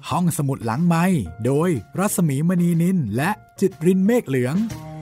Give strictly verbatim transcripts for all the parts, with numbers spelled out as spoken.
ห้องสมุดหลังไมค์โดยรัศมีมณีนินและจิตรินเมฆเหลือง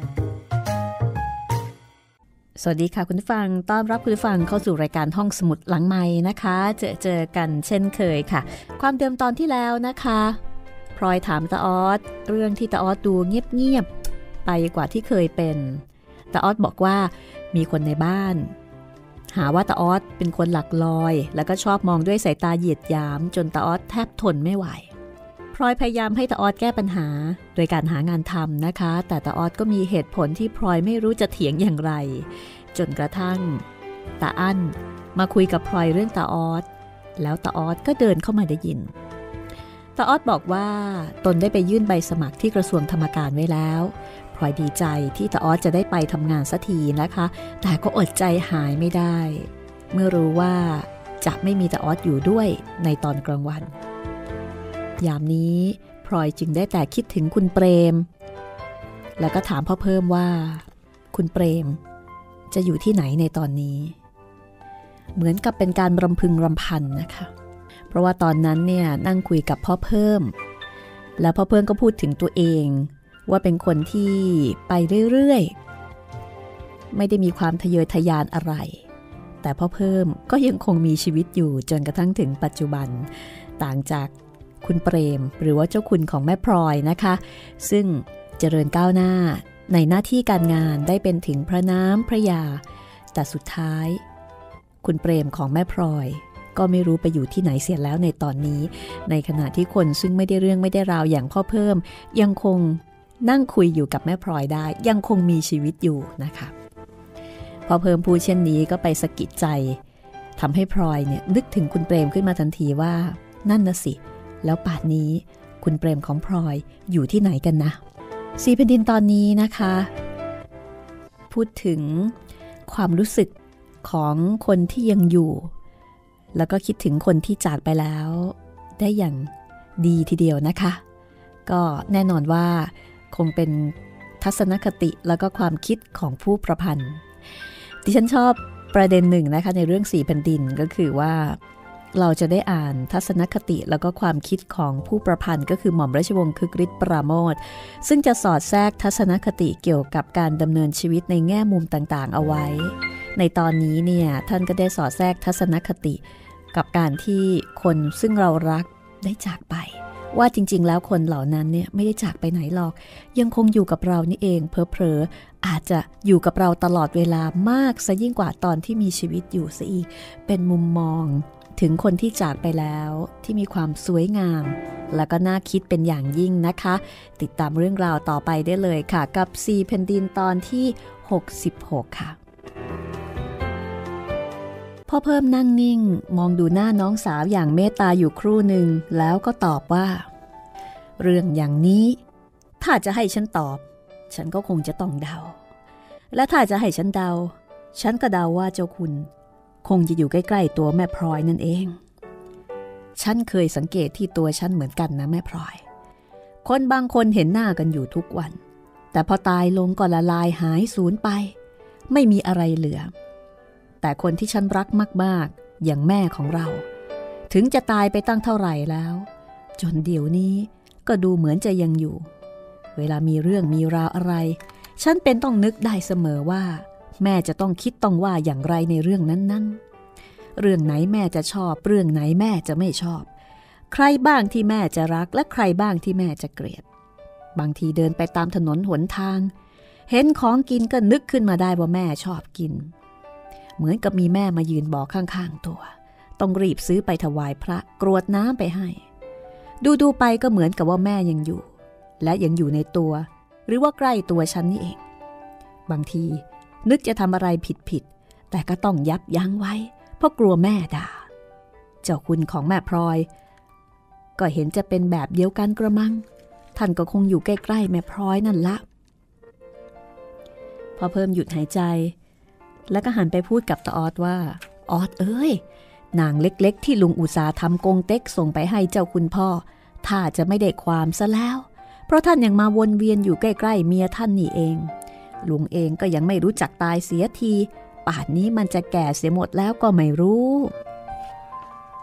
สวัสดีค่ะคุณผู้ฟังต้อนรับคุณผู้ฟังเข้าสู่รายการห้องสมุดหลังไมค์นะคะเจอเจอกันเช่นเคยค่ะความเดิมตอนที่แล้วนะคะพลอยถามตาออสเรื่องที่ตาออสดูเงียบๆไปกว่าที่เคยเป็นตาออสบอกว่ามีคนในบ้านหาว่าตาออสเป็นคนหลักลอยแล้วก็ชอบมองด้วยสายตาเหยียดหยามจนตาออสแทบทนไม่ไหวพลอยพยายามให้ตาออสแก้ปัญหาโดยการหางานทำนะคะแต่ตาออสก็มีเหตุผลที่พลอยไม่รู้จะเถียงอย่างไรจนกระทั่งตาอั้นมาคุยกับพลอยเรื่องตาออสแล้วตาออสก็เดินเข้ามาได้ยินตาออสบอกว่าตนได้ไปยื่นใบสมัครที่กระทรวงธรรมการไว้แล้วพลอยดีใจที่ตาออสจะได้ไปทำงานสักทีนะคะแต่ก็อดใจหายไม่ได้เมื่อรู้ว่าจะไม่มีตาออสอยู่ด้วยในตอนกลางวันยามนี้พลอยจึงได้แต่คิดถึงคุณเปรมแล้วก็ถามพ่อเพิ่มว่าคุณเปรมจะอยู่ที่ไหนในตอนนี้เหมือนกับเป็นการรำพึงรำพันนะคะเพราะว่าตอนนั้นเนี่ยนั่งคุยกับพ่อเพิ่มแล้วพ่อเพิ่มก็พูดถึงตัวเองว่าเป็นคนที่ไปเรื่อยๆไม่ได้มีความทะเยอทะยานอะไรแต่พ่อเพิ่มก็ยังคงมีชีวิตอยู่จนกระทั่งถึงปัจจุบันต่างจากคุณเปรมหรือว่าเจ้าคุณของแม่พลอยนะคะซึ่งเจริญก้าวหน้าในหน้าที่การงานได้เป็นถึงพระน้ำพระยาแต่สุดท้ายคุณเปรมของแม่พลอยก็ไม่รู้ไปอยู่ที่ไหนเสียแล้วในตอนนี้ในขณะที่คนซึ่งไม่ได้เรื่องไม่ได้ราวอย่างพ่อเพิ่มยังคงนั่งคุยอยู่กับแม่พลอยได้ยังคงมีชีวิตอยู่นะคะพอเพิ่มพูดเช่นนี้ก็ไปสะกิดใจทำให้พลอยเนี่ยนึกถึงคุณเปรมขึ้นมาทันทีว่านั่นน่ะสิแล้วป่านนี้คุณเปรมของพลอยอยู่ที่ไหนกันนะสีแผ่นดินตอนนี้นะคะพูดถึงความรู้สึกของคนที่ยังอยู่แล้วก็คิดถึงคนที่จากไปแล้วได้อย่างดีทีเดียวนะคะก็แน่นอนว่าคงเป็นทัศนคติแล้วก็ความคิดของผู้ประพันธ์ดิฉันชอบประเด็นหนึ่งนะคะในเรื่องสีแผ่นดินก็คือว่าเราจะได้อ่านทัศนคติแล้วก็ความคิดของผู้ประพันธ์ก็คือหม่อมราชวงศ์คึกฤทธิ์ปราโมทย์ซึ่งจะสอดแทรกทัศนคติเกี่ยวกับการดำเนินชีวิตในแง่มุมต่างๆเอาไว้ในตอนนี้เนี่ยท่านก็ได้สอดแทรกทัศนคติกับการที่คนซึ่งเรารักได้จากไปว่าจริงๆแล้วคนเหล่านั้นเนี่ยไม่ได้จากไปไหนหรอกยังคงอยู่กับเรานี่เองเผลอๆอาจจะอยู่กับเราตลอดเวลามากซะยิ่งกว่าตอนที่มีชีวิตอยู่ซะอีกเป็นมุมมองถึงคนที่จากไปแล้วที่มีความสวยงามแล้วก็น่าคิดเป็นอย่างยิ่งนะคะติดตามเรื่องราวต่อไปได้เลยค่ะกับสี่แผ่นดินตอนที่หกสิบหกค่ะพ่อเพิ่มนั่งนิ่งมองดูหน้าน้องสาวอย่างเมตตาอยู่ครู่หนึ่งแล้วก็ตอบว่าเรื่องอย่างนี้ถ้าจะให้ฉันตอบฉันก็คงจะต้องเดาและถ้าจะให้ฉันเดาฉันก็เดาว่าเจ้าคุณคงจะอยู่ใกล้ๆตัวแม่พลอยนั่นเองฉันเคยสังเกตที่ตัวฉันเหมือนกันนะแม่พลอยคนบางคนเห็นหน้ากันอยู่ทุกวันแต่พอตายลงก็ละลายหายสูญไปไม่มีอะไรเหลือแต่คนที่ฉันรักมากๆอย่างแม่ของเราถึงจะตายไปตั้งเท่าไหร่แล้วจนเดี๋ยวนี้ก็ดูเหมือนจะยังอยู่เวลามีเรื่องมีราวอะไรฉันเป็นต้องนึกได้เสมอว่าแม่จะต้องคิดต้องว่าอย่างไรในเรื่องนั้นๆเรื่องไหนแม่จะชอบเรื่องไหนแม่จะไม่ชอบใครบ้างที่แม่จะรักและใครบ้างที่แม่จะเกลียดบางทีเดินไปตามถนนหนทางเห็นของกินก็นึกขึ้นมาได้ว่าแม่ชอบกินเหมือนกับมีแม่มายืนบอกข้างๆตัวต้องรีบซื้อไปถวายพระกรวดน้ำไปให้ดูๆไปก็เหมือนกับว่าแม่ยังอยู่และยังอยู่ในตัวหรือว่าใกล้ตัวฉันนี่เองบางทีนึกจะทำอะไรผิดๆแต่ก็ต้องยับยั้งไว้เพราะกลัวแม่ด่าเจ้าคุณของแม่พลอยก็เห็นจะเป็นแบบเดียวกันกระมังท่านก็คงอยู่ใกล้ๆแม่พลอยนั่นละพอเพิ่มหยุดหายใจแล้วก็หันไปพูดกับตาออดว่าออดเอ้ยนางเล็กๆที่ลุงอุตสาห์ทำกงเต็กส่งไปให้เจ้าคุณพ่อถ้าจะไม่ได้ความซะแล้วเพราะท่านยังมาวนเวียนอยู่ใกล้ๆเมียท่านนี่เองลุงเองก็ยังไม่รู้จักตายเสียทีป่านนี้มันจะแก่เสียหมดแล้วก็ไม่รู้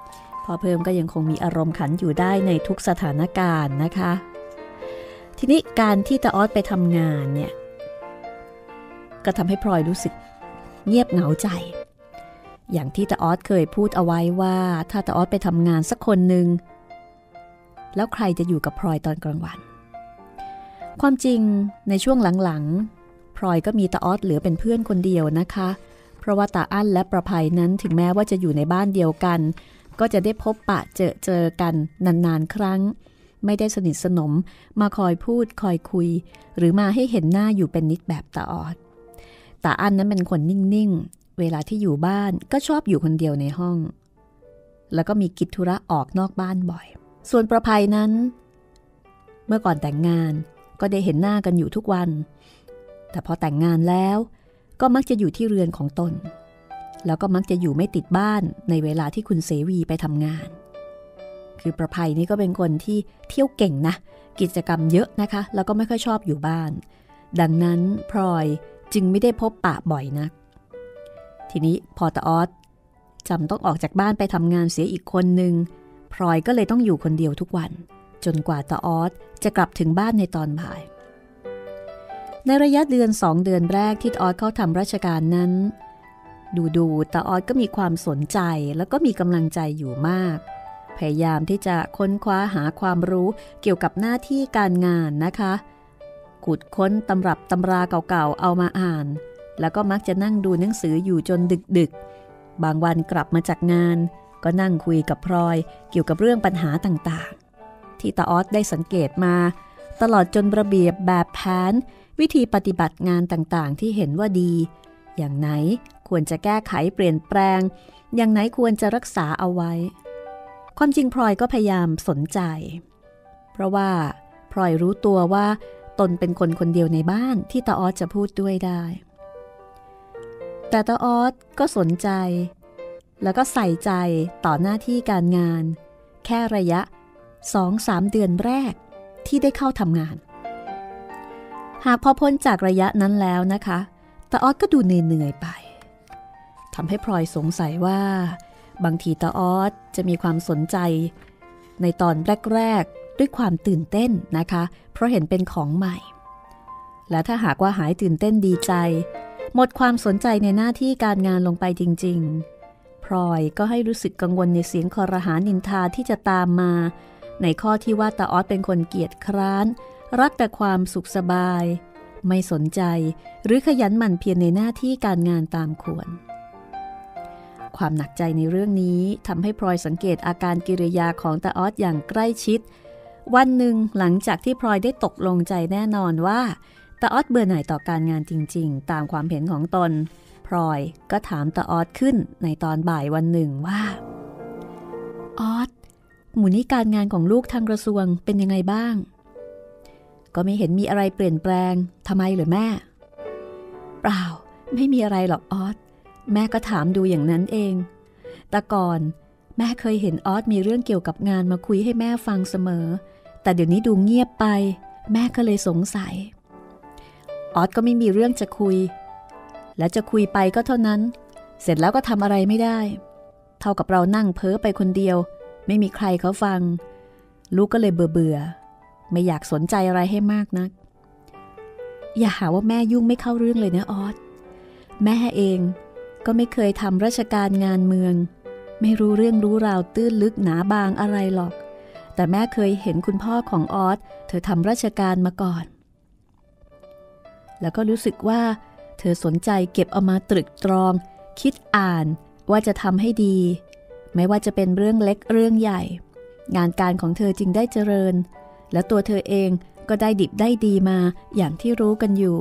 พ่อเพิ่มก็ยังคงมีอารมณ์ขันอยู่ได้ในทุกสถานการณ์นะคะทีนี้การที่ตาออสไปทำงานเนี่ยก็ทำให้พลอยรู้สึกเงียบเหงาใจอย่างที่ตาออสเคยพูดเอาไว้ว่าถ้าตาออสไปทำงานสักคนหนึ่งแล้วใครจะอยู่กับพลอยตอนกลางวันความจริงในช่วงหลังๆพลอยก็มีตาออสเหลือเป็นเพื่อนคนเดียวนะคะเพราะว่าตาอั้นและประภัยนั้นถึงแม้ว่าจะอยู่ในบ้านเดียวกันก็จะได้พบปะเจอเจอกันนานๆครั้งไม่ได้สนิทสนมมาคอยพูดคอยคุยหรือมาให้เห็นหน้าอยู่เป็นนิดแบบตาออสตาอั้นนั้นเป็นคนนิ่งๆเวลาที่อยู่บ้านก็ชอบอยู่คนเดียวในห้องแล้วก็มีกิจธุระออกนอกบ้านบ่อยส่วนประภัยนั้นเมื่อก่อนแต่งงานก็ได้เห็นหน้ากันอยู่ทุกวันแต่พอแต่งงานแล้วก็มักจะอยู่ที่เรือนของตนแล้วก็มักจะอยู่ไม่ติดบ้านในเวลาที่คุณเสวีไปทำงานคือประภัยนี่ก็เป็นคนที่เที่ยวเก่งนะกิจกรรมเยอะนะคะแล้วก็ไม่ค่อยชอบอยู่บ้านดังนั้นพลอยจึงไม่ได้พบปะบ่อยนักทีนี้พอตาออสจำต้องออกจากบ้านไปทำงานเสียอีกคนนึงพลอยก็เลยต้องอยู่คนเดียวทุกวันจนกว่าตาออสจะกลับถึงบ้านในตอนบ่ายในระยะเดือนสองเดือนแรกที่ตาออสเข้าทำราชการนั้นดูๆตาออสก็มีความสนใจแล้วก็มีกำลังใจอยู่มากพยายามที่จะค้นคว้าหาความรู้เกี่ยวกับหน้าที่การงานนะคะขุดค้นตำรับตำราเก่าๆเอามาอ่านแล้วก็มักจะนั่งดูหนังสืออยู่จนดึกๆบางวันกลับมาจากงานก็นั่งคุยกับพลอยเกี่ยวกับเรื่องปัญหาต่างๆที่ตาออสได้สังเกตมาตลอดจนระเบียบแบบแผนวิธีปฏิบัติงานต่างๆที่เห็นว่าดีอย่างไหนควรจะแก้ไขเปลี่ยนแปลงอย่างไหนควรจะรักษาเอาไว้ความจริงพลอยก็พยายามสนใจเพราะว่าพลอยรู้ตัวว่าตนเป็นคนคนเดียวในบ้านที่ตาออสจะพูดด้วยได้แต่ตาออสก็สนใจแล้วก็ใส่ใจต่อหน้าที่การงานแค่ระยะ สองถึงสาม เดือนแรกที่ได้เข้าทำงานหากพอพ้นจากระยะนั้นแล้วนะคะตาออสก็ดูเหนื่อยๆไปทำให้พลอยสงสัยว่าบางทีตาออสจะมีความสนใจในตอนแรกๆด้วยความตื่นเต้นนะคะเพราะเห็นเป็นของใหม่และถ้าหากว่าหายตื่นเต้นดีใจหมดความสนใจในหน้าที่การงานลงไปจริงๆพลอยก็ให้รู้สึกกังวลในเสียงคอรหานินทาที่จะตามมาในข้อที่ว่าตาออสเป็นคนเกียจคร้านรักแต่ความสุขสบายไม่สนใจหรือขยันหมั่นเพียรในหน้าที่การงานตามควรความหนักใจในเรื่องนี้ทำให้พลอยสังเกตอาการกิริยาของตาออสอย่างใกล้ชิดวันหนึ่งหลังจากที่พลอยได้ตกลงใจแน่นอนว่าตาออสเบื่อหน่ายต่อการงานจริงๆตามความเห็นของตนพลอยก็ถามตาออสขึ้นในตอนบ่ายวันหนึ่งว่าออสหมู่นี้การงานของลูกทางกระทรวงเป็นยังไงบ้างก็ไม่เห็นมีอะไรเปลี่ยนแปลงทำไมเหรอแม่เปล่าไม่มีอะไรหรอกออสแม่ก็ถามดูอย่างนั้นเองแต่ก่อนแม่เคยเห็นออสมีเรื่องเกี่ยวกับงานมาคุยให้แม่ฟังเสมอแต่เดี๋ยวนี้ดูเงียบไปแม่ก็เลยสงสัยออสก็ไม่มีเรื่องจะคุยและจะคุยไปก็เท่านั้นเสร็จแล้วก็ทำอะไรไม่ได้เท่ากับเรานั่งเพ้อไปคนเดียวไม่มีใครเขาฟังลูกก็เลยเบื่อเบื่อไม่อยากสนใจอะไรให้มากนักอย่าหาว่าแม่ยุ่งไม่เข้าเรื่องเลยนะออสแม่เองก็ไม่เคยทำราชการงานเมืองไม่รู้เรื่องรู้ราวตื้นลึกหนาบางอะไรหรอกแต่แม่เคยเห็นคุณพ่อของออสเธอทำราชการมาก่อนแล้วก็รู้สึกว่าเธอสนใจเก็บเอามาตรึกตรองคิดอ่านว่าจะทำให้ดีไม่ว่าจะเป็นเรื่องเล็กเรื่องใหญ่งานการของเธอจึงได้เจริญและตัวเธอเองก็ได้ดิบได้ดีมาอย่างที่รู้กันอยู่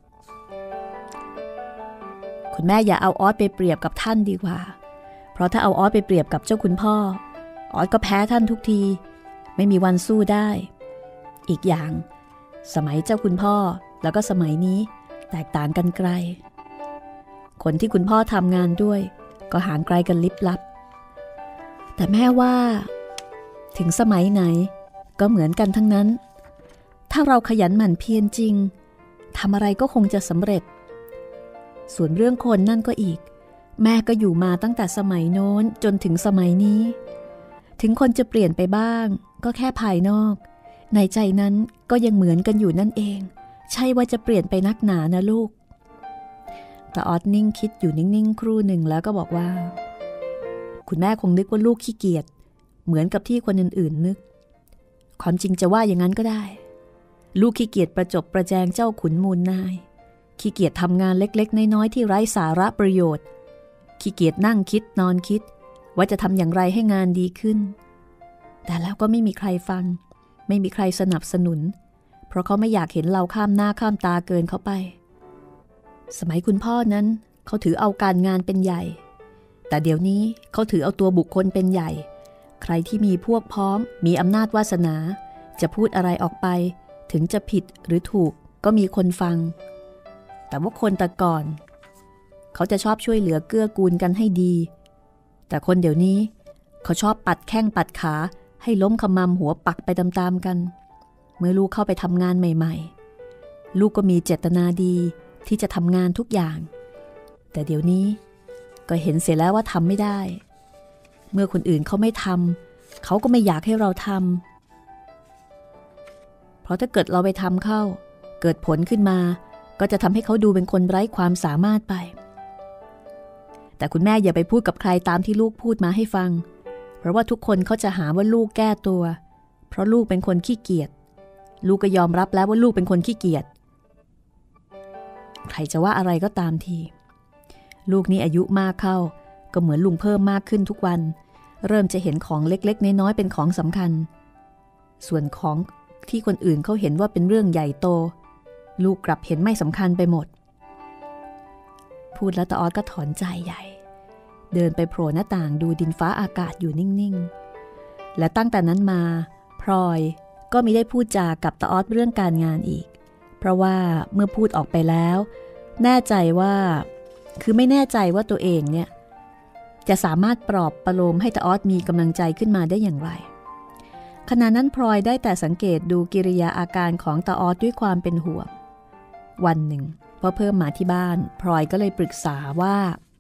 คุณแม่อย่าเอาออสไปเปรียบกับท่านดีกว่าเพราะถ้าเอาออสไปเปรียบกับเจ้าคุณพ่อออสก็แพ้ท่านทุกทีไม่มีวันสู้ได้อีกอย่างสมัยเจ้าคุณพ่อแล้วก็สมัยนี้แตกต่างกันไกลคนที่คุณพ่อทำงานด้วยก็ห่างไกลกันลิบลับแต่แม่ว่าถึงสมัยไหนก็เหมือนกันทั้งนั้นถ้าเราขยันหมั่นเพียรจริงทำอะไรก็คงจะสำเร็จส่วนเรื่องคนนั่นก็อีกแม่ก็อยู่มาตั้งแต่สมัยโน้นจนถึงสมัยนี้ถึงคนจะเปลี่ยนไปบ้างก็แค่ภายนอกในใจนั้นก็ยังเหมือนกันอยู่นั่นเองใช่ว่าจะเปลี่ยนไปนักหนานะลูกตาออดนิ่งคิดอยู่นิ่งๆครู่หนึ่งแล้วก็บอกว่าคุณแม่คงนึกว่าลูกขี้เกียจเหมือนกับที่คนอื่นๆนึกความจริงจะว่าอย่างนั้นก็ได้ลูกขี้เกียจประจบประแจงเจ้าขุนมูลนายขี้เกียจทำงานเล็กๆน้อยๆที่ไร้สาระประโยชน์ขี้เกียจนั่งคิดนอนคิดว่าจะทำอย่างไรให้งานดีขึ้นแต่แล้วก็ไม่มีใครฟังไม่มีใครสนับสนุนเพราะเขาไม่อยากเห็นเราข้ามหน้าข้ามตาเกินเขาไปสมัยคุณพ่อนั้นเขาถือเอาการงานเป็นใหญ่แต่เดี๋ยวนี้เขาถือเอาตัวบุคคลเป็นใหญ่ใครที่มีพวกพ้องมีอำนาจวาสนาจะพูดอะไรออกไปถึงจะผิดหรือถูกก็มีคนฟังแต่ว่าคนแต่ก่อนเขาจะชอบช่วยเหลือเกื้อกูลกันให้ดีแต่คนเดี๋ยวนี้เขาชอบปัดแข้งปัดขาให้ล้มขมำหัวปักไปตามๆกันเมื่อลูกเข้าไปทำงานใหม่ๆลูกก็มีเจตนาดีที่จะทำงานทุกอย่างแต่เดี๋ยวนี้ก็เห็นเสียแล้วว่าทำไม่ได้เมื่อคนอื่นเขาไม่ทำเขาก็ไม่อยากให้เราทำเพราะถ้าเกิดเราไปทำเข้าเกิดผลขึ้นมาก็จะทำให้เขาดูเป็นคนไร้ความสามารถไปแต่คุณแม่อย่าไปพูดกับใครตามที่ลูกพูดมาให้ฟังเพราะว่าทุกคนเขาจะหาว่าลูกแก้ตัวเพราะลูกเป็นคนขี้เกียจลูกก็ยอมรับแล้วว่าลูกเป็นคนขี้เกียจใครจะว่าอะไรก็ตามทีลูกนี่อายุมากเข้าก็เหมือนลุงเพิ่มมากขึ้นทุกวันเริ่มจะเห็นของเล็กๆน้อยๆเป็นของสำคัญส่วนของที่คนอื่นเขาเห็นว่าเป็นเรื่องใหญ่โตลูกกลับเห็นไม่สำคัญไปหมดพูดแล้วตาออดก็ถอนใจใหญ่เดินไปโผล่หน้าต่างดูดินฟ้าอากาศอยู่นิ่งๆและตั้งแต่นั้นมาพลอยก็มิได้พูดจากับตาออดเรื่องการงานอีกเพราะว่าเมื่อพูดออกไปแล้วแน่ใจว่าคือไม่แน่ใจว่าตัวเองเนี่ยจะสามารถปลอบประโลมให้ตาออดมีกำลังใจขึ้นมาได้อย่างไรขณะนั้นพลอยได้แต่สังเกตดูกิริยาอาการของตาออดด้วยความเป็นห่วงวันหนึ่งพอเพิ่มมาที่บ้านพลอยก็เลยปรึกษาว่า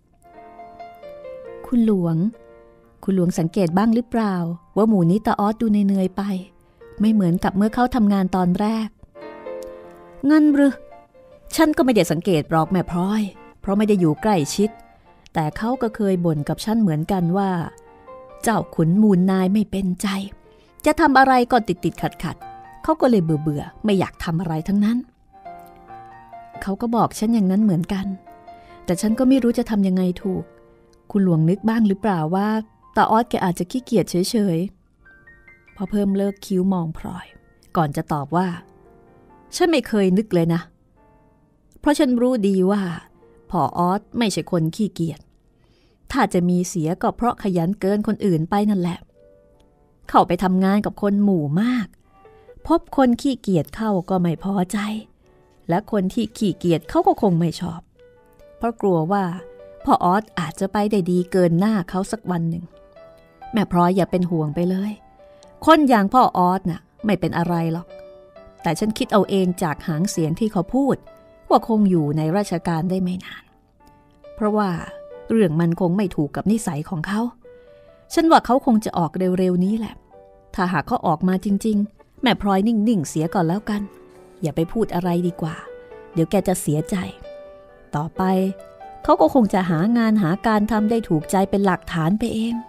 คุณหลวงคุณหลวงสังเกตบ้างหรือเปล่าว่าหมู่นี้ตาออดดูเหนื่อยๆไปไม่เหมือนกับเมื่อเขาทำงานตอนแรกงั้นหรือฉันก็ไม่ได้สังเกตหรอกแม่พลอยเพราะไม่ได้อยู่ใกล้ชิดแต่เขาก็เคยบ่นกับฉันเหมือนกันว่าเจ้าขุนมูลนายไม่เป็นใจจะทำอะไรก็ติดติดขัดขัดเขาก็เลยเบื่อเบื่อไม่อยากทำอะไรทั้งนั้นเขาก็บอกฉันอย่างนั้นเหมือนกันแต่ฉันก็ไม่รู้จะทำยังไงถูกคุณหลวงนึกบ้างหรือเปล่าว่าตาออดแกอาจจะขี้เกียจเฉยๆพอเพิ่มเลิกคิ้วมองพลอยก่อนจะตอบว่าฉันไม่เคยนึกเลยนะเพราะฉันรู้ดีว่าพ่อออดไม่ใช่คนขี้เกียจถ้าจะมีเสียก็เพราะขยันเกินคนอื่นไปนั่นแหละเข้าไปทำงานกับคนหมู่มากพบคนขี้เกียจเข้าก็ไม่พอใจและคนที่ขี้เกียจเขาก็คงไม่ชอบเพราะกลัวว่าพ่อออดอาจจะไปได้ดีเกินหน้าเขาสักวันหนึ่งแม่พลอยอย่าเป็นห่วงไปเลยคนอย่างพ่อออดน่ะไม่เป็นอะไรหรอกแต่ฉันคิดเอาเองจากหางเสียงที่เขาพูดว่าคงอยู่ในราชการได้ไม่นานเพราะว่าเรื่องมันคงไม่ถูกกับนิสัยของเขาฉันว่าเขาคงจะออกเร็วๆนี้แหละถ้าหากเขาออกมาจริงๆแม่พลอยนิ่งๆเสียก่อนแล้วกันอย่าไปพูดอะไรดีกว่าเดี๋ยวแกจะเสียใจต่อไปเขาก็คงจะหางานหาการทำได้ถูกใจเป็นหลักฐานไปเอง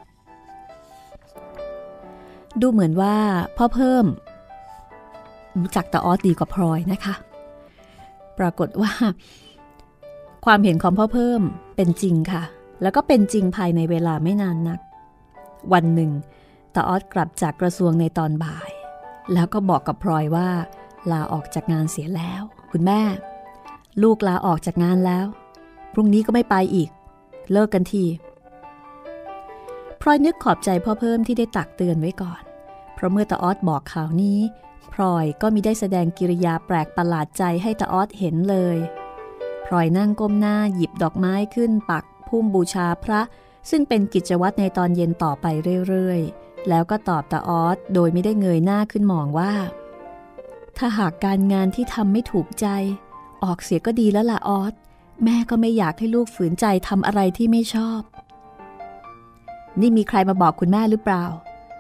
ดูเหมือนว่าพ่อเพิ่มรู้จักตาออดดีกว่าพลอยนะคะปรากฏว่าความเห็นของพ่อเพิ่มเป็นจริงค่ะแล้วก็เป็นจริงภายในเวลาไม่นานนักวันหนึ่งตาออดกลับจากกระทรวงในตอนบ่ายแล้วก็บอกกับพลอยว่าลาออกจากงานเสียแล้วคุณแม่ลูกลาออกจากงานแล้วพรุ่งนี้ก็ไม่ไปอีกเลิกกันทีพลอยนึกขอบใจพ่อเพิ่มที่ได้ตักเตือนไว้ก่อนเพราะเมื่อตาออดบอกข่าวนี้พลอยก็มิได้แสดงกิริยาแปลกประหลาดใจให้ตาออดเห็นเลยพลอยนั่งก้มหน้าหยิบดอกไม้ขึ้นปักพุ่มบูชาพระซึ่งเป็นกิจวัตรในตอนเย็นต่อไปเรื่อยๆแล้วก็ตอบตาออดโดยไม่ได้เงยหน้าขึ้นมองว่าถ้าหากการงานที่ทำไม่ถูกใจออกเสียก็ดีแล้วล่ะออดแม่ก็ไม่อยากให้ลูกฝืนใจทำอะไรที่ไม่ชอบนี่มีใครมาบอกคุณแม่หรือเปล่า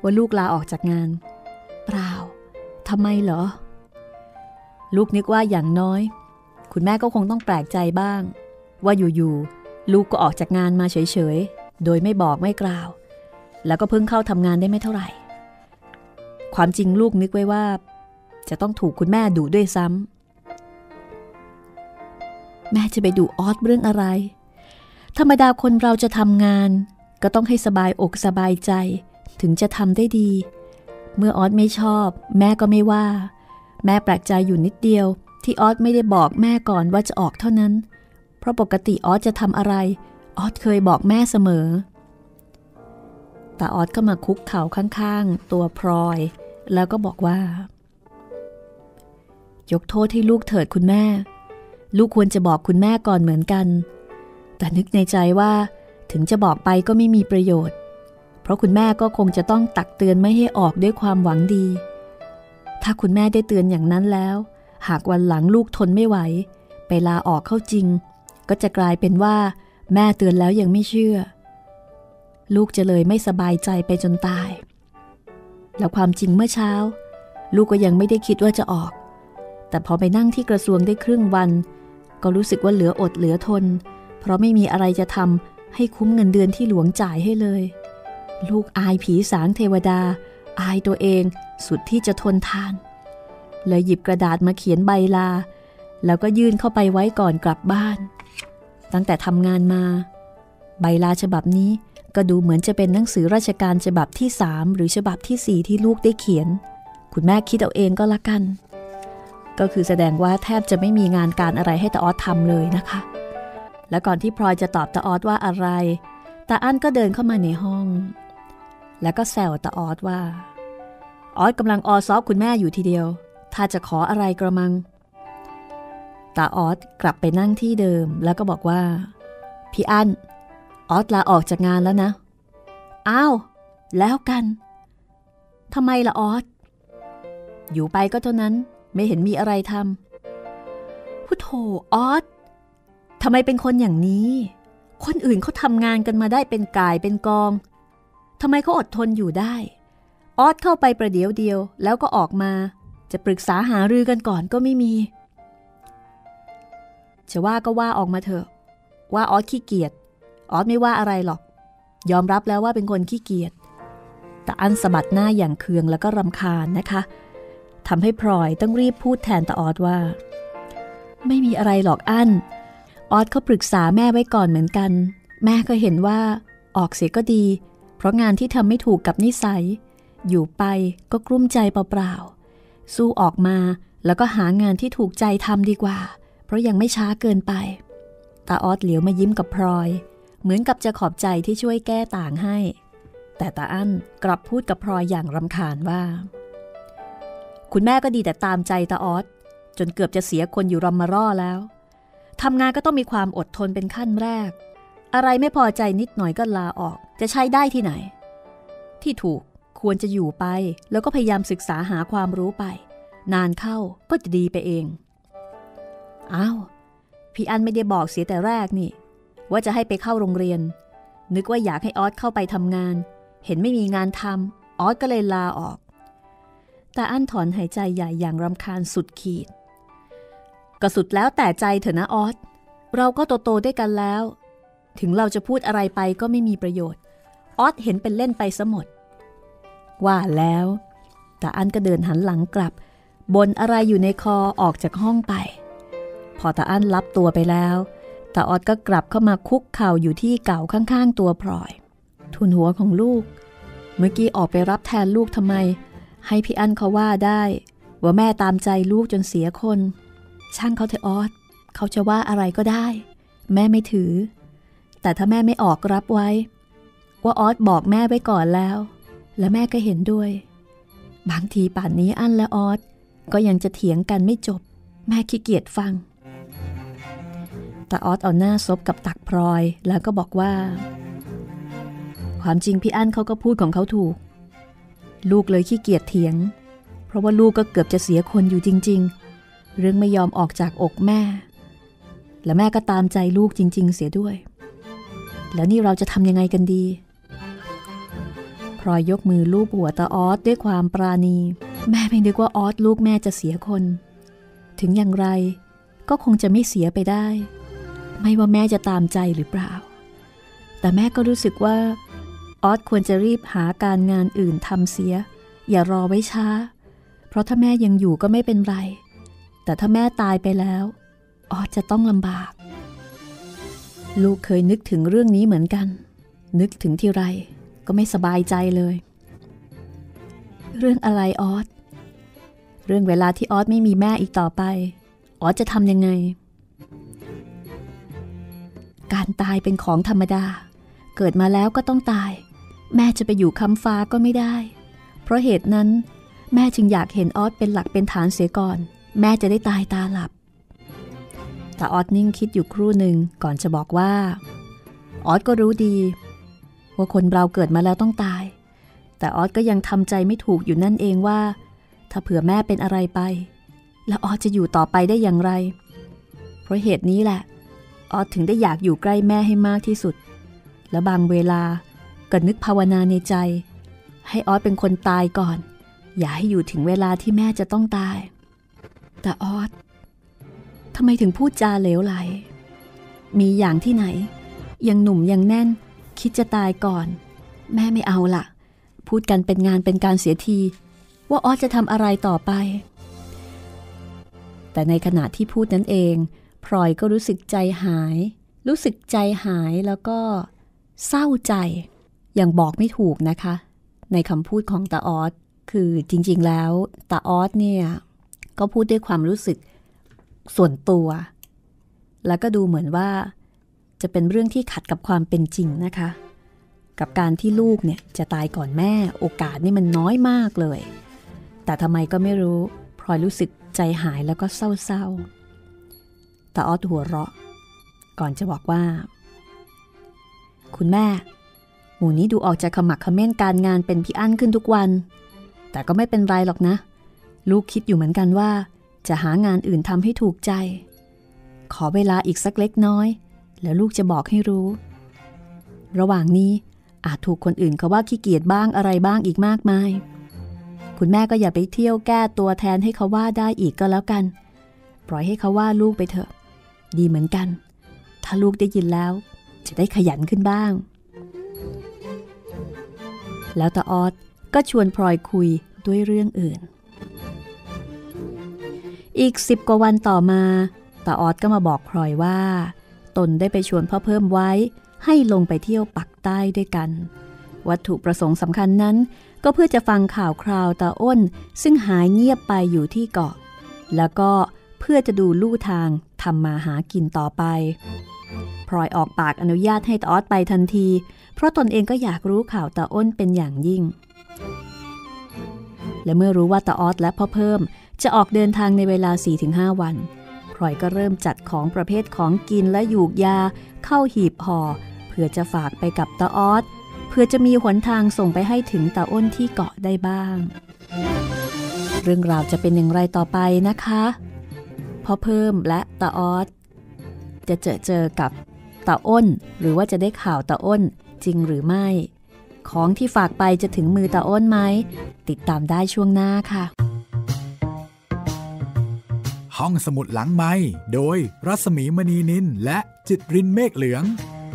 ว่าลูกลาออกจากงานเปล่าทำไมเหรอลูกนึกว่าอย่างน้อยคุณแม่ก็คงต้องแปลกใจบ้างว่าอยู่ๆลูกก็ออกจากงานมาเฉยๆโดยไม่บอกไม่กล่าวแล้วก็เพิ่งเข้าทำงานได้ไม่เท่าไหร่ความจริงลูกนึกไว้ว่าจะต้องถูกคุณแม่ดุด้วยซ้ำแม่จะไปดุออสเรื่องอะไรธรรมดาคนเราจะทำงานก็ต้องให้สบายอกสบายใจถึงจะทำได้ดีเมื่อออสไม่ชอบแม่ก็ไม่ว่าแม่แปลกใจอยู่นิดเดียวที่ออสไม่ได้บอกแม่ก่อนว่าจะออกเท่านั้นเพราะปกติออสจะทำอะไรออสเคยบอกแม่เสมอแต่ออสก็มาคุกเข่าข้างๆตัวพลอยแล้วก็บอกว่ายกโทษให้ลูกเถิดคุณแม่ลูกควรจะบอกคุณแม่ก่อนเหมือนกันแต่นึกในใจว่าถึงจะบอกไปก็ไม่มีประโยชน์เพราะคุณแม่ก็คงจะต้องตักเตือนไม่ให้ออกด้วยความหวังดีถ้าคุณแม่ได้เตือนอย่างนั้นแล้วหากวันหลังลูกทนไม่ไหวไปลาออกเข้าจริงก็จะกลายเป็นว่าแม่เตือนแล้วยังไม่เชื่อลูกจะเลยไม่สบายใจไปจนตายแล้วความจริงเมื่อเช้าลูกก็ยังไม่ได้คิดว่าจะออกแต่พอไปนั่งที่กระทรวงได้ครึ่งวันก็รู้สึกว่าเหลืออดเหลือทนเพราะไม่มีอะไรจะทำให้คุ้มเงินเดือนที่หลวงจ่ายให้เลยลูกอายผีสางเทวดาอายตัวเองสุดที่จะทนทานเลยหยิบกระดาษมาเขียนใบลาแล้วก็ยื่นเข้าไปไว้ก่อนกลับบ้านตั้งแต่ทำงานมาใบลาฉบับนี้ก็ดูเหมือนจะเป็นหนังสือราชการฉบับที่สามหรือฉบับที่สี่ที่ลูกได้เขียนคุณแม่คิดเอาเองก็แล้วกันก็คือแสดงว่าแทบจะไม่มีงานการอะไรให้ตาออสทำเลยนะคะและก่อนที่พลอยจะตอบตาออสว่าอะไรตาอั้นก็เดินเข้ามาในห้องแล้วก็แซวตาออสว่าออสกำลังออซอฟคุณแม่อยู่ทีเดียวถ้าจะขออะไรกระมังตาออสกลับไปนั่งที่เดิมแล้วก็บอกว่าพี่อั้นออสลาออกจากงานแล้วนะอ้าวแล้วกันทำไมล่ะออสอยู่ไปก็เท่านั้นไม่เห็นมีอะไรทำพุทโธออสทำไมเป็นคนอย่างนี้คนอื่นเขาทำงานกันมาได้เป็นก่ายเป็นกองทำไมเขาอดทนอยู่ได้ออสเข้าไปประเดี๋ยวเดียวแล้วก็ออกมาจะปรึกษาหารือกันก่อนก็ไม่มีจะว่าก็ว่าออกมาเถอะว่าออสขี้เกียจออสไม่ว่าอะไรหรอกยอมรับแล้วว่าเป็นคนขี้เกียจแต่อั้นสะบัดหน้าอย่างเคืองแล้วก็รำคาญนะคะทำให้พลอยต้องรีบพูดแทนตาออสว่าไม่มีอะไรหรอกอั้นออสเขาปรึกษาแม่ไว้ก่อนเหมือนกันแม่ก็เห็นว่าออกเสียก็ดีเพราะงานที่ทำไม่ถูกกับนิสัยอยู่ไปก็กลุ้มใจเปล่าๆสู้ออกมาแล้วก็หางานที่ถูกใจทำดีกว่าเพราะยังไม่ช้าเกินไปตาออสเหลียวมายิ้มกับพลอยเหมือนกับจะขอบใจที่ช่วยแก้ต่างให้แต่ตาอั้นกลับพูดกับพลอยอย่างรำคาญว่าคุณแม่ก็ดีแต่ตามใจตาออสจนเกือบจะเสียคนอยู่รำมะร่อแล้วทำงานก็ต้องมีความอดทนเป็นขั้นแรกอะไรไม่พอใจนิดหน่อยก็ลาออกจะใช้ได้ที่ไหนที่ถูกควรจะอยู่ไปแล้วก็พยายามศึกษาหาความรู้ไปนานเข้าก็จะดีไปเองอ้าวพี่อันไม่ได้บอกเสียแต่แรกนี่ว่าจะให้ไปเข้าโรงเรียนนึกว่าอยากให้ออสเข้าไปทำงานเห็นไม่มีงานทำออสก็เลยลาออกแต่อั้นถอนหายใจใหญ่อย่างรำคาญสุดขีดก็สุดแล้วแต่ใจเถอะนะออสเราก็โตๆด้วยกันแล้วถึงเราจะพูดอะไรไปก็ไม่มีประโยชน์ออสเห็นเป็นเล่นไปซะหมดว่าแล้วแต่อั้นก็เดินหันหลังกลับบ่นอะไรอยู่ในคอออกจากห้องไปพอตาอั้นรับตัวไปแล้วตาออสก็กลับเข้ามาคุกเข่าอยู่ที่เก่าข้างๆตัวพลอยทุนหัวของลูกเมื่อกี้ออกไปรับแทนลูกทำไมให้พี่อั้นเขาว่าได้ว่าแม่ตามใจลูกจนเสียคนช่างเขาเถอะออสเขาจะว่าอะไรก็ได้แม่ไม่ถือแต่ถ้าแม่ไม่ออกรับไว้ว่าออสบอกแม่ไว้ก่อนแล้วและแม่ก็เห็นด้วยบางทีป่านนี้อั้นและออสก็ยังจะเถียงกันไม่จบแม่ขี้เกียจฟังแต่ออสเอาหน้าซบกับตักพลอยแล้วก็บอกว่าความจริงพี่อั้นเขาก็พูดของเขาถูกลูกเลยขี้เกียจเถียงเพราะว่าลูกก็เกือบจะเสียคนอยู่จริงๆเรื่องไม่ยอมออกจากอกแม่และแม่ก็ตามใจลูกจริงๆเสียด้วยแล้วนี่เราจะทำยังไงกันดีพพลอยยกมือลูบหัวตาออสด้วยความปราณีแม่ไม่นึกว่าออสลูกแม่จะเสียคนถึงอย่างไรก็คงจะไม่เสียไปได้ไม่ว่าแม่จะตามใจหรือเปล่าแต่แม่ก็รู้สึกว่าออสควรจะรีบหาการงานอื่นทำเสียอย่ารอไว้ช้าเพราะถ้าแม่ยังอยู่ก็ไม่เป็นไรแต่ถ้าแม่ตายไปแล้วออสจะต้องลำบากลูกเคยนึกถึงเรื่องนี้เหมือนกันนึกถึงทีไรก็ไม่สบายใจเลยเรื่องอะไรออสเรื่องเวลาที่ออสไม่มีแม่อีกต่อไปออสจะทำยังไงการตายเป็นของธรรมดาเกิดมาแล้วก็ต้องตายแม่จะไปอยู่ค้ำฟ้าก็ไม่ได้เพราะเหตุนั้นแม่จึงอยากเห็นออสเป็นหลักเป็นฐานเสียก่อนแม่จะได้ตายตาหลับแต่ออสนิ่งคิดอยู่ครู่หนึ่งก่อนจะบอกว่าออสก็รู้ดีว่าคนเราเกิดมาแล้วต้องตายแต่ออสก็ยังทำใจไม่ถูกอยู่นั่นเองว่าถ้าเผื่อแม่เป็นอะไรไปแล้วออสจะอยู่ต่อไปได้อย่างไรเพราะเหตุนี้แหละออสถึงได้อยากอยู่ใกล้แม่ให้มากที่สุดและบางเวลาก็นึกภาวนาในใจให้ออสเป็นคนตายก่อนอย่าให้อยู่ถึงเวลาที่แม่จะต้องตายแต่ออสทำไมถึงพูดจาเหลวไหลมีอย่างที่ไหนยังหนุ่มยังแน่นคิดจะตายก่อนแม่ไม่เอาล่ะพูดกันเป็นงานเป็นการเสียทีว่าออสจะทำอะไรต่อไปแต่ในขณะที่พูดนั้นเองพลอยก็รู้สึกใจหายรู้สึกใจหายแล้วก็เศร้าใจอย่างบอกไม่ถูกนะคะในคำพูดของตาออสคือจริงๆแล้วตาออสเนี่ยก็พูดด้วยความรู้สึกส่วนตัวแล้วก็ดูเหมือนว่าจะเป็นเรื่องที่ขัดกับความเป็นจริงนะคะกับการที่ลูกเนี่ยจะตายก่อนแม่โอกาสนี่มันน้อยมากเลยแต่ทำไมก็ไม่รู้พลอยรู้สึกใจหายแล้วก็เศร้าๆตาออสหัวเราะก่อนจะบอกว่าคุณแม่หมู่นี้ดูออกจะขมักเขม้นการงานเป็นพี่อั้นขึ้นทุกวันแต่ก็ไม่เป็นไรหรอกนะลูกคิดอยู่เหมือนกันว่าจะหางานอื่นทำให้ถูกใจขอเวลาอีกสักเล็กน้อยแล้วลูกจะบอกให้รู้ระหว่างนี้อาจถูกคนอื่นเขาว่าขี้เกียจบ้างอะไรบ้างอีกมากมายคุณแม่ก็อย่าไปเที่ยวแก้ตัวแทนให้เขาว่าได้อีกก็แล้วกันปล่อยให้เขาว่าลูกไปเถอะดีเหมือนกันถ้าลูกได้ยินแล้วจะได้ขยันขึ้นบ้างแล้วตาออสก็ชวนพลอยคุยด้วยเรื่องอื่นอีกสิบกว่าวันต่อมาตาออสก็มาบอกพลอยว่าตนได้ไปชวนพ่อเพิ่มไว้ให้ลงไปเที่ยวปักใต้ด้วยกันวัตถุประสงค์สำคัญนั้นก็เพื่อจะฟังข่าวคราวตาอ้นซึ่งหายเงียบไปอยู่ที่เกาะแล้วก็เพื่อจะดูลู่ทางทำมาหากินต่อไปพลอยออกปากอนุญาตให้ตาออสไปทันทีเพราะตนเองก็อยากรู้ข่าวตาอ้นเป็นอย่างยิ่งและเมื่อรู้ว่าตาออสและพ่อเพิ่มจะออกเดินทางในเวลา สี่ถึงห้า วันพลอยก็เริ่มจัดของประเภทของกินและหยูกยาเข้าหีบห่อเพื่อจะฝากไปกับตาออสเพื่อจะมีหนทางส่งไปให้ถึงตาอ้นที่เกาะได้บ้างเรื่องราวจะเป็นอย่างไรต่อไปนะคะพ่อเพิ่มและตาออสจะเจอเจอกับตาอ้นหรือว่าจะได้ข่าวตาอ้นจริงหรือไม่ของที่ฝากไปจะถึงมือตาอ้นไหมติดตามได้ช่วงหน้าค่ะห้องสมุดหลังไมค์โดยรัศมีมณีนินและจิตรินเมฆเหลือง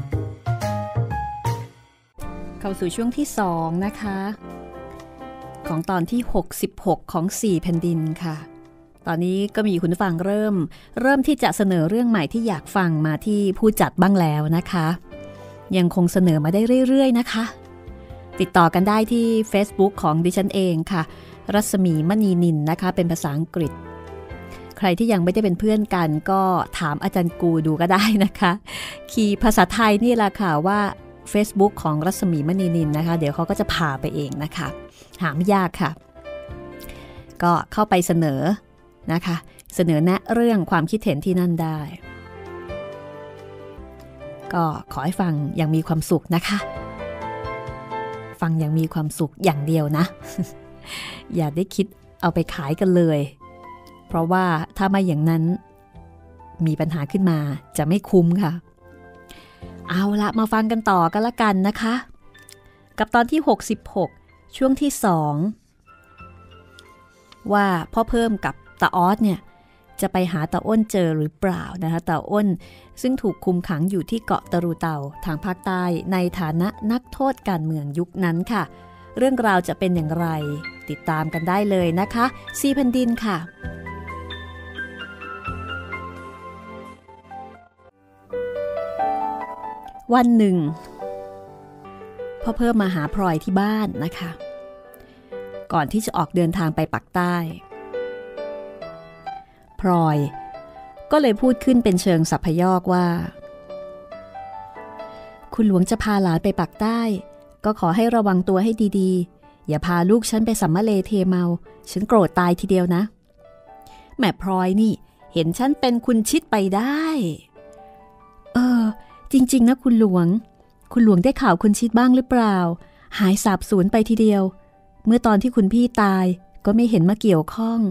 เข้าสู่ช่วงที่สองนะคะของตอนที่หกสิบหกของสี่แผ่นดินค่ะตอนนี้ก็มีคุณผู้ฟังเริ่มเริ่มที่จะเสนอเรื่องใหม่ที่อยากฟังมาที่ผู้จัดบ้างแล้วนะคะยังคงเสนอมาได้เรื่อยๆนะคะติดต่อกันได้ที่ Facebook ของดิฉันเองค่ะรัศมีมณีนินนะคะเป็นภาษาอังกฤษใครที่ยังไม่ได้เป็นเพื่อนกันก็ถามอาจารย์กูดูก็ได้นะคะคีย์ภาษาไทยนี่แหละค่ะว่า Facebook ของรัศมีมณีนินนะคะเดี๋ยวเขาก็จะพาไปเองนะคะหาไม่ยากค่ะก็เข้าไปเสนอนะคะเสนอแนะเรื่องความคิดเห็นที่นั่นได้ก็ขอให้ฟังอย่างมีความสุขนะคะฟังอย่างมีความสุขอย่างเดียวนะ อย่าได้คิดเอาไปขายกันเลยเพราะว่าถ้าไม่อย่างนั้นมีปัญหาขึ้นมาจะไม่คุ้มค่ะเอาละมาฟังกันต่อกันละกันนะคะกับตอนที่หกสิบหกช่วงที่สองว่าพ่อเพิ่มกับตาออสเนี่ยจะไปหาตาอ้นเจอหรือเปล่านะคะตาอ้นซึ่งถูกคุมขังอยู่ที่เกาะตะรูเตาทางภาคใต้ในฐานะนักโทษการเมืองยุคนั้นค่ะเรื่องราวจะเป็นอย่างไรติดตามกันได้เลยนะคะซีแผ่นดินค่ะวันหนึ่งพ่อเพิ่มมาหาพลอยที่บ้านนะคะก่อนที่จะออกเดินทางไปปักใต้พลอยก็เลยพูดขึ้นเป็นเชิงสัพพยอกว่าคุณหลวงจะพาหลานไปปักใต้ก็ขอให้ระวังตัวให้ดีๆอย่าพาลูกฉันไปสัมมะเลเทเมาฉันโกรธตายทีเดียวนะแม่พลอยนี่เห็นฉันเป็นคุณชิดไปได้เออจริงๆนะคุณหลวงคุณหลวงได้ข่าวคุณชิดบ้างหรือเปล่าหายสาบสูญไปทีเดียวเมื่อตอนที่คุณพี่ตายก็ไม่เห็นมาเกี่ยวข้อง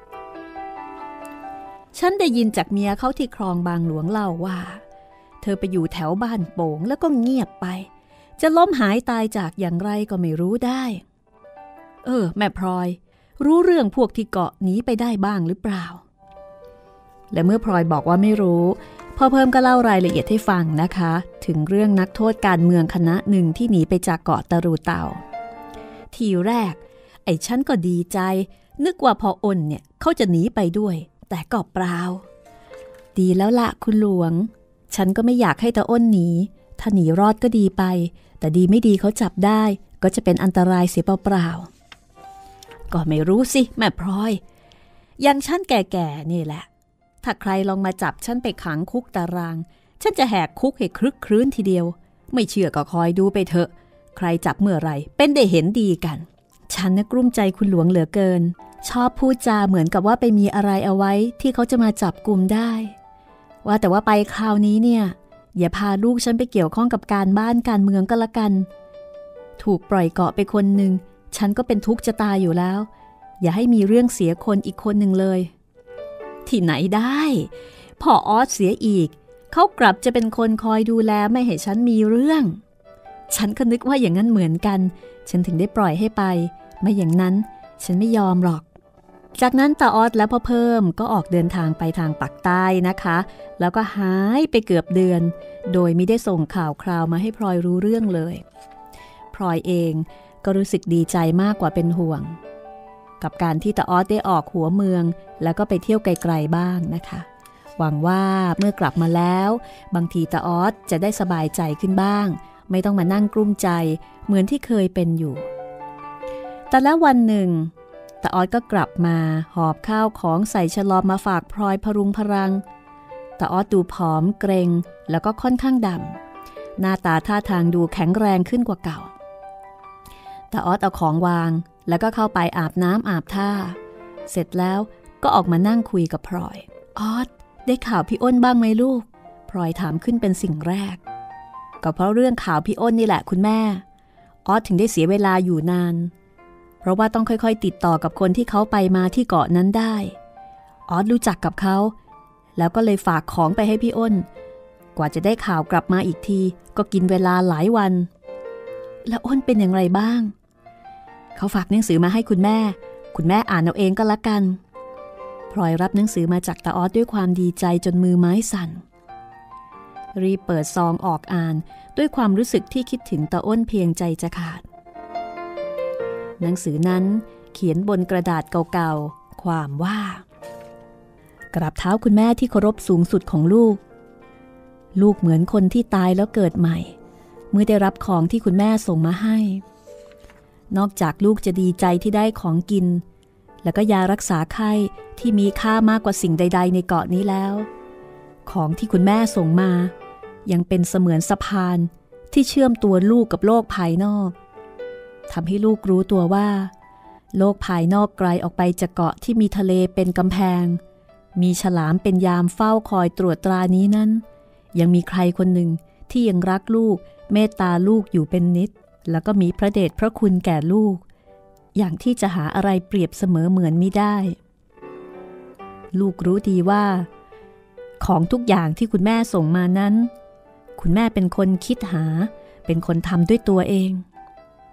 ฉันได้ยินจากเมียเขาที่คลองบางหลวงเล่าว่าเธอไปอยู่แถวบ้านโป่งแล้วก็เงียบไปจะล้มหายตายจากอย่างไรก็ไม่รู้ได้เออแม่พลอยรู้เรื่องพวกที่เกาะหนีไปได้บ้างหรือเปล่าและเมื่อพลอยบอกว่าไม่รู้พ่อเพิ่มก็เล่ารายละเอียดให้ฟังนะคะถึงเรื่องนักโทษการเมืองคณะหนึ่งที่หนีไปจากเกาะตะรูเตาทีแรกไอ้ฉันก็ดีใจนึกว่าพออ้นเนี่ยเขาจะหนีไปด้วยแต่ก็เปล่าดีแล้วละคุณหลวงฉันก็ไม่อยากให้ตาอ้นหนีถ้าหนีรอดก็ดีไปแต่ดีไม่ดีเขาจับได้ก็จะเป็นอันตรายเสียเปล่าๆก็ไม่รู้สิแม่พลอยยังฉันแก่ๆนี่แหละถ้าใครลองมาจับฉันไปขังคุกตารางฉันจะแหกคุกให้คลึกครื้นทีเดียวไม่เชื่อก็คอยดูไปเถอะใครจับเมื่อไรเป็นได้เห็นดีกันฉันน่ะกลุ้มใจคุณหลวงเหลือเกินชอบพูดจาเหมือนกับว่าไปมีอะไรเอาไว้ที่เขาจะมาจับกุมได้ว่าแต่ว่าไปคราวนี้เนี่ยอย่าพาลูกฉันไปเกี่ยวข้องกับการบ้านการเมืองก็แล้วกันถูกปล่อยเกาะไปคนหนึ่งฉันก็เป็นทุกข์จะตายอยู่แล้วอย่าให้มีเรื่องเสียคนอีกคนหนึ่งเลยที่ไหนได้พ่อออสเสียอีกเขากลับจะเป็นคนคอยดูแลไม่ให้ฉันมีเรื่องฉันก็นึกว่าอย่างนั้นเหมือนกันฉันถึงได้ปล่อยให้ไปไม่อย่างนั้นฉันไม่ยอมหรอกจากนั้นตาออสและพ่อเพิ่มก็ออกเดินทางไปทางปักใต้นะคะแล้วก็หายไปเกือบเดือนโดยไม่ได้ส่งข่าวคราวมาให้พลอยรู้เรื่องเลยพลอยเองก็รู้สึกดีใจมากกว่าเป็นห่วงกับการที่ตาออสได้ออกหัวเมืองแล้วก็ไปเที่ยวไกลๆบ้างนะคะหวังว่าเมื่อกลับมาแล้วบางทีตาออสจะได้สบายใจขึ้นบ้างไม่ต้องมานั่งกลุ้มใจเหมือนที่เคยเป็นอยู่แต่แล้ววันหนึ่งตาออสก็กลับมาหอบข้าวของใส่ฉลอมมาฝากพลอยพรุงพรังตาออสดูผอมเกรงแล้วก็ค่อนข้างดำหน้าตาท่าทางดูแข็งแรงขึ้นกว่าเก่าตาออสเอาของวางแล้วก็เข้าไปอาบน้ำอาบท่าเสร็จแล้วก็ออกมานั่งคุยกับพลอยออสได้ข่าวพี่อ้นบ้างไหมลูกพลอยถามขึ้นเป็นสิ่งแรกก็เพราะเรื่องข่าวพี่อ้นนี่แหละคุณแม่ออสถึงได้เสียเวลาอยู่นานเพราะว่าต้องค่อยๆติดต่อกับคนที่เขาไปมาที่เกาะนั้นได้ออสรู้จักกับเขาแล้วก็เลยฝากของไปให้พี่อ้นกว่าจะได้ข่าวกลับมาอีกทีก็กินเวลาหลายวันแล้วอ้นเป็นอย่างไรบ้างเขาฝากหนังสือมาให้คุณแม่คุณแม่อ่านเอาเองก็แล้วกันพลอยรับหนังสือมาจากตาออสด้วยความดีใจจนมือไม้สั่นรีบเปิดซองออกอ่านด้วยความรู้สึกที่คิดถึงตาอ้นเพียงใจจะขาดหนังสือนั้นเขียนบนกระดาษเก่าๆความว่ากราบเท้าคุณแม่ที่เคารพสูงสุดของลูกลูกเหมือนคนที่ตายแล้วเกิดใหม่เมื่อได้รับของที่คุณแม่ส่งมาให้นอกจากลูกจะดีใจที่ได้ของกินแล้วก็ยารักษาไข้ที่มีค่ามากกว่าสิ่งใดๆในเกาะนี้แล้วของที่คุณแม่ส่งมายังเป็นเสมือนสะพานที่เชื่อมตัวลูกกับโลกภายนอกทำให้ลูกรู้ตัวว่าโลกภายนอกไกลออกไปจากเกาะที่มีทะเลเป็นกำแพงมีฉลามเป็นยามเฝ้าคอยตรวจตรานี้นั้นยังมีใครคนหนึ่งที่ยังรักลูกเมตตาลูกอยู่เป็นนิดแล้วก็มีพระเดชพระคุณแก่ลูกอย่างที่จะหาอะไรเปรียบเสมอเหมือนมิได้ลูกรู้ดีว่าของทุกอย่างที่คุณแม่ส่งมานั้นคุณแม่เป็นคนคิดหาเป็นคนทำด้วยตัวเอง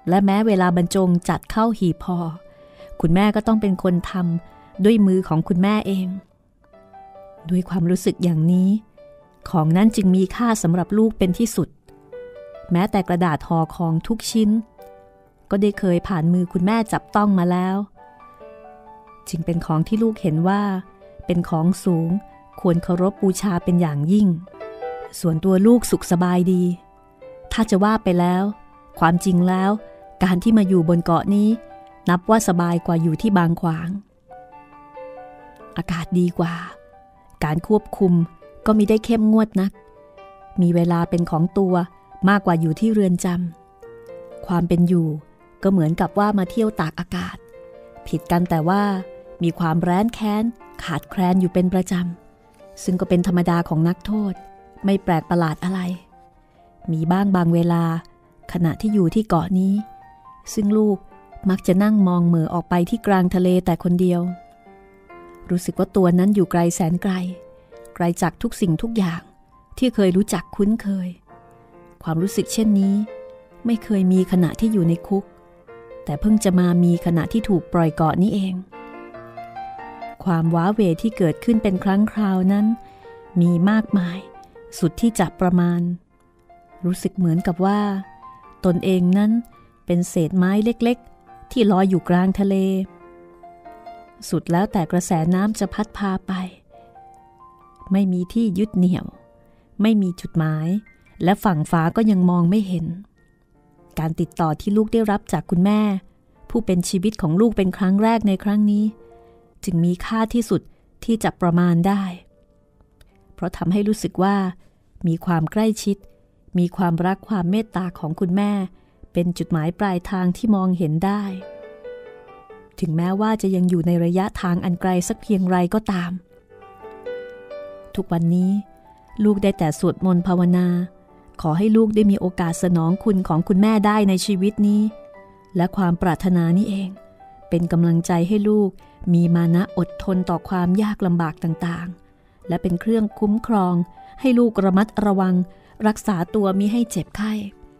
และแม้เวลาบรรจงจัดเข้าหีบห่อคุณแม่ก็ต้องเป็นคนทำด้วยมือของคุณแม่เองด้วยความรู้สึกอย่างนี้ของนั้นจึงมีค่าสำหรับลูกเป็นที่สุดแม้แต่กระดาษห่อของทุกชิ้นก็ได้เคยผ่านมือคุณแม่จับต้องมาแล้วจึงเป็นของที่ลูกเห็นว่าเป็นของสูงควรเคารพบูชาเป็นอย่างยิ่งส่วนตัวลูกสุขสบายดีถ้าจะว่าไปแล้วความจริงแล้วการที่มาอยู่บนเกาะนี้นับว่าสบายกว่าอยู่ที่บางขวางอากาศดีกว่าการควบคุมก็มิได้เข้มงวดนักมีเวลาเป็นของตัวมากกว่าอยู่ที่เรือนจำความเป็นอยู่ก็เหมือนกับว่ามาเที่ยวตากอากาศผิดกันแต่ว่ามีความแร้นแค้นขาดแคลนอยู่เป็นประจำซึ่งก็เป็นธรรมดาของนักโทษไม่แปลกประหลาดอะไรมีบ้างบางเวลาขณะที่อยู่ที่เกาะนี้ซึ่งลูกมักจะนั่งมองเหม่อออกไปที่กลางทะเลแต่คนเดียวรู้สึกว่าตัวนั้นอยู่ไกลแสนไกลไกลจากทุกสิ่งทุกอย่างที่เคยรู้จักคุ้นเคยความรู้สึกเช่นนี้ไม่เคยมีขณะที่อยู่ในคุกแต่เพิ่งจะมามีขณะที่ถูกปล่อยเกาะนี้เองความว้าเหวที่เกิดขึ้นเป็นครั้งคราวนั้นมีมากมายสุดที่จะประมาณรู้สึกเหมือนกับว่าตนเองนั้นเป็นเศษไม้เล็กๆที่ลอยอยู่กลางทะเลสุดแล้วแต่กระแสน้ำจะพัดพาไปไม่มีที่ยึดเหนี่ยวไม่มีจุดหมายและฝั่งฟ้าก็ยังมองไม่เห็นการติดต่อที่ลูกได้รับจากคุณแม่ผู้เป็นชีวิตของลูกเป็นครั้งแรกในครั้งนี้จึงมีค่าที่สุดที่จะประมาณได้เพราะทำให้รู้สึกว่ามีความใกล้ชิดมีความรักความเมตตาของคุณแม่เป็นจุดหมายปลายทางที่มองเห็นได้ถึงแม้ว่าจะยังอยู่ในระยะทางอันไกลสักเพียงไรก็ตามทุกวันนี้ลูกได้แต่สวดมนต์ภาวนาขอให้ลูกได้มีโอกาสสนองคุณของคุณแม่ได้ในชีวิตนี้และความปรารถนานี้เองเป็นกำลังใจให้ลูกมีมานะอดทนต่อความยากลำบากต่างๆและเป็นเครื่องคุ้มครองให้ลูกระมัดระวังรักษาตัวมิให้เจ็บไข้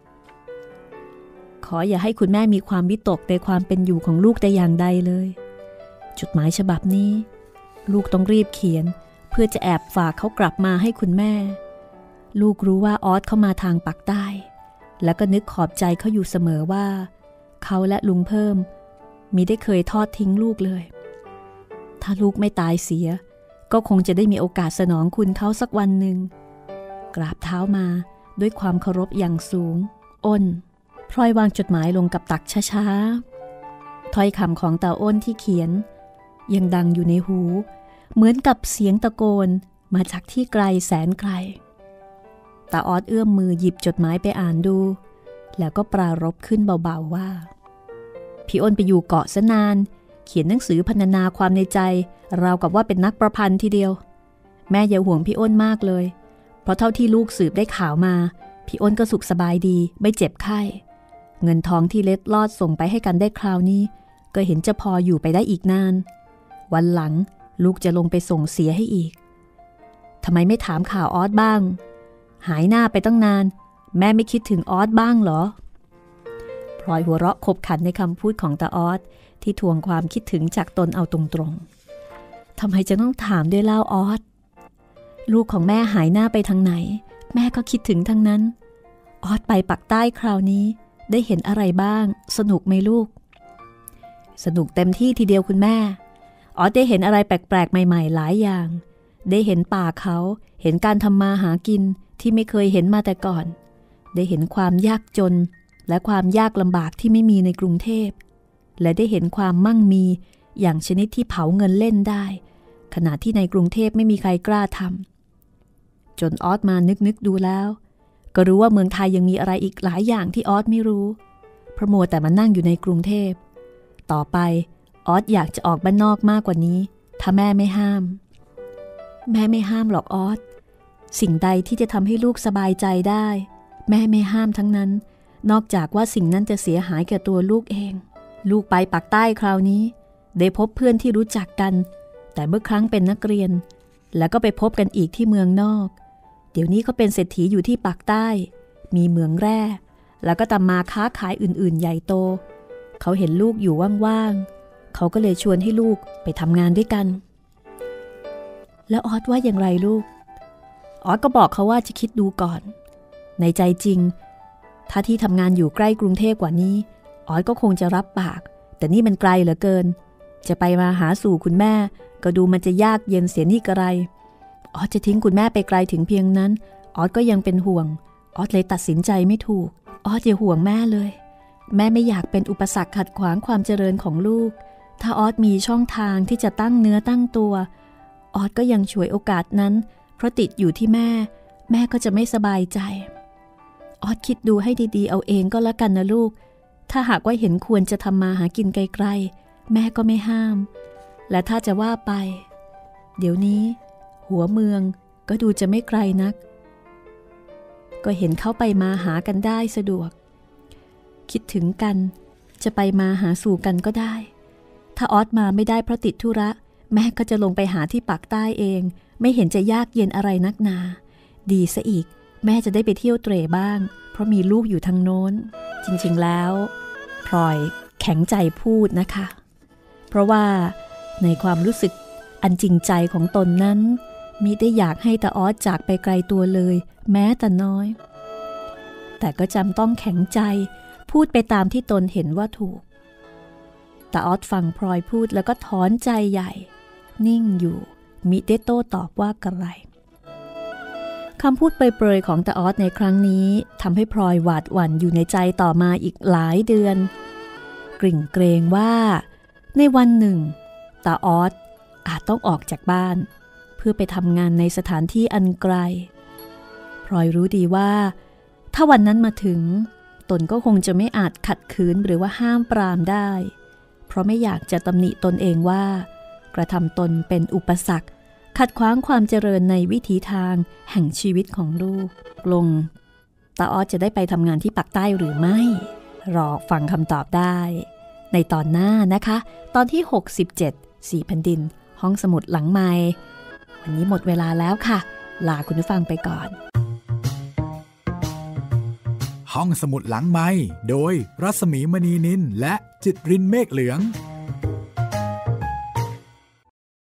ขออย่าให้คุณแม่มีความวิตกในความเป็นอยู่ของลูกแต่อย่างใดเลยจดหมายฉบับนี้ลูกต้องรีบเขียนเพื่อจะแอบฝากเขากลับมาให้คุณแม่ลูกรู้ว่าออสเข้ามาทางปากใต้แล้วก็นึกขอบใจเขาอยู่เสมอว่าเขาและลุงเพิ่มมิได้เคยทอดทิ้งลูกเลยถ้าลูกไม่ตายเสียก็คงจะได้มีโอกาสสนองคุณเขาสักวันหนึ่งกราบเท้ามาด้วยความเคารพอย่างสูงอ้นพลอยวางจดหมายลงกับตักช้าๆถ้อยคำของตาอ้นที่เขียนยังดังอยู่ในหูเหมือนกับเสียงตะโกนมาจากที่ไกลแสนไกลตาออดเอื้อมมือหยิบจดหมายไปอ่านดูแล้วก็ปรารภขึ้นเบาๆว่าพี่อ้นไปอยู่เกาะซะนานเขียนหนังสือพรรณนาความในใจราวกับว่าเป็นนักประพันธ์ทีเดียวแม่อย่าห่วงพี่อ้นมากเลยเพราะเท่าที่ลูกสืบได้ข่าวมาพี่อ้นก็สุขสบายดีไม่เจ็บไข้เงินทองที่เล็ดลอดส่งไปให้กันได้คราวนี้ก็เห็นจะพออยู่ไปได้อีกนานวันหลังลูกจะลงไปส่งเสียให้อีกทำไมไม่ถามข่าวออสบ้างหายหน้าไปตั้งนานแม่ไม่คิดถึงออสบ้างเหรอพลอยหัวเราะขบขันในคำพูดของตาออสที่ทวงความคิดถึงจากตนเอาตรงๆทำไมจะต้องถามด้วยเล่าออสลูกของแม่หายหน้าไปทางไหนแม่ก็คิดถึงทั้งนั้นออสไปปักใต้คราวนี้ได้เห็นอะไรบ้างสนุกไหมลูกสนุกเต็มที่ทีเดียวคุณแม่ออสได้เห็นอะไรแปลกๆใหม่ๆหลายอย่างได้เห็นป่าเขาเห็นการทำมาหากินที่ไม่เคยเห็นมาแต่ก่อนได้เห็นความยากจนและความยากลำบากที่ไม่มีในกรุงเทพและได้เห็นความมั่งมีอย่างชนิดที่เผาเงินเล่นได้ขณะที่ในกรุงเทพไม่มีใครกล้าทำจนออสมานึกนึกดูแล้วก็รู้ว่าเมืองไทยยังมีอะไรอีกหลายอย่างที่ออสไม่รู้เพราะมัวแต่มานั่งอยู่ในกรุงเทพต่อไปออสอยากจะออกบ้านนอกมากกว่านี้ถ้าแม่ไม่ห้ามแม่ไม่ห้ามหรอกออสสิ่งใดที่จะทำให้ลูกสบายใจได้แม่ไม่ห้ามทั้งนั้นนอกจากว่าสิ่งนั้นจะเสียหายแก่ตัวลูกเองลูกไปปักใต้คราวนี้ได้พบเพื่อนที่รู้จักกันแต่เมื่อครั้งเป็นนักเรียนแล้วก็ไปพบกันอีกที่เมืองนอกเดี๋ยวนี้เขาเป็นเศรษฐีอยู่ที่ปักใต้มีเหมืองแร่แล้วก็ทำมาค้าขายอื่นๆใหญ่โตเขาเห็นลูกอยู่ว่างๆเขาก็เลยชวนให้ลูกไปทำงานด้วยกันแล้วออสว่าอย่างไรลูกออสก็บอกเขาว่าจะคิดดูก่อนในใจจริงถ้าที่ทำงานอยู่ใกล้กรุงเทพกว่านี้ออสก็คงจะรับปากแต่นี่มันไกลเหลือเกินจะไปมาหาสู่คุณแม่ก็ดูมันจะยากเย็นเสียนี่กระไรออสจะทิ้งคุณแม่ไปไกลถึงเพียงนั้นออสก็ยังเป็นห่วงออสเลยตัดสินใจไม่ถูกออสอย่าห่วงแม่เลยแม่ไม่อยากเป็นอุปสรรคขัดขวางความเจริญของลูกถ้าออสมีช่องทางที่จะตั้งเนื้อตั้งตัวออสก็ยังฉวยโอกาสนั้นเพราะติดอยู่ที่แม่แม่ก็จะไม่สบายใจออสคิดดูให้ดีๆเอาเองก็แล้วกันนะลูกถ้าหากว่าเห็นควรจะทำมาหากินไกลๆแม่ก็ไม่ห้ามและถ้าจะว่าไปเดี๋ยวนี้หัวเมืองก็ดูจะไม่ไกลนักก็เห็นเข้าไปมาหากันได้สะดวกคิดถึงกันจะไปมาหาสู่กันก็ได้ถ้าออสมาไม่ได้เพราะติดธุระแม่ก็จะลงไปหาที่ปากใต้เองไม่เห็นจะยากเย็นอะไรนักหนาดีซะอีกแม่จะได้ไปเที่ยวเตร่บ้างเพราะมีลูกอยู่ทางโน้นจริงๆแล้วพลอยแข็งใจพูดนะคะเพราะว่าในความรู้สึกอันจริงใจของตนนั้นมิได้อยากให้ตาออสจากไปไกลตัวเลยแม้แต่น้อยแต่ก็จำต้องแข็งใจพูดไปตามที่ตนเห็นว่าถูกตาออสฟังพลอยพูดแล้วก็ถอนใจใหญ่นิ่งอยู่มิได้โต้ตอบว่ากระไรคำพูดเปรยๆของตาออสในครั้งนี้ทำให้พลอยหวาดหวั่นอยู่ในใจต่อมาอีกหลายเดือนกริ่งเกรงว่าในวันหนึ่งตาออสอาจต้องออกจากบ้านเพื่อไปทำงานในสถานที่อันไกลพลอยรู้ดีว่าถ้าวันนั้นมาถึงตนก็คงจะไม่อาจขัดขืนหรือว่าห้ามปรามได้เพราะไม่อยากจะตำหนิตนเองว่ากระทำตนเป็นอุปสรรคขัดขวางความเจริญในวิถีทางแห่งชีวิตของลูกลงตาออสจะได้ไปทำงานที่ปากใต้หรือไม่รอฟังคำตอบได้ในตอนหน้านะคะตอนที่หกสิบเจ็ดสี่แผ่นดินห้องสมุดหลังไมค์วันนี้หมดเวลาแล้วค่ะลาคุณผู้ฟังไปก่อนห้องสมุดหลังไมค์โดยรัศมีมณีนินและจิตรินเมฆเหลือง